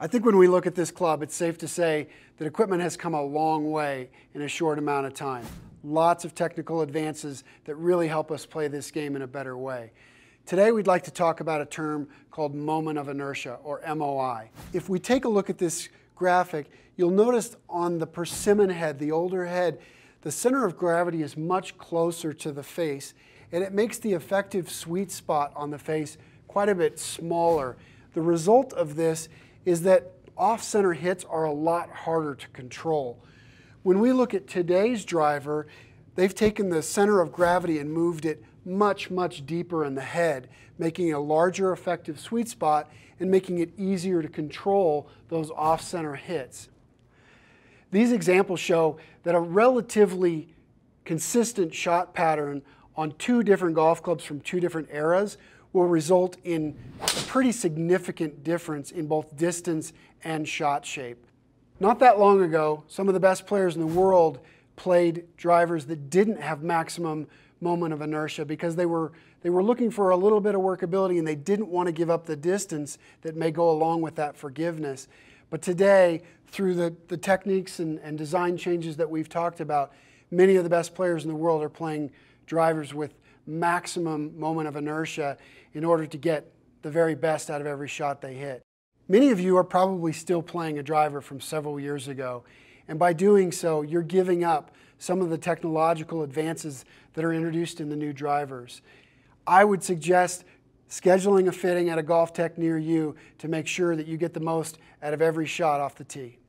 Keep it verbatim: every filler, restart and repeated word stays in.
I think when we look at this club, it's safe to say that equipment has come a long way in a short amount of time. Lots of technical advances that really help us play this game in a better way. Today we'd like to talk about a term called moment of inertia, or M O I. If we take a look at this graphic, you'll notice on the persimmon head, the older head, the center of gravity is much closer to the face, and it makes the effective sweet spot on the face quite a bit smaller. The result of this is that off-center hits are a lot harder to control. When we look at today's driver, they've taken the center of gravity and moved it much, much deeper in the head, making a larger effective sweet spot and making it easier to control those off-center hits. These examples show that a relatively consistent shot pattern on two different golf clubs from two different eras will result in a pretty significant difference in both distance and shot shape. Not that long ago, some of the best players in the world played drivers that didn't have maximum moment of inertia because they were, they were looking for a little bit of workability and they didn't want to give up the distance that may go along with that forgiveness. But today, through the, the techniques and, and design changes that we've talked about, many of the best players in the world are playing drivers with maximum moment of inertia in order to get the very best out of every shot they hit. Many of you are probably still playing a driver from several years ago, and by doing so, you're giving up some of the technological advances that are introduced in the new drivers. I would suggest scheduling a fitting at a Golf Tech near you to make sure that you get the most out of every shot off the tee.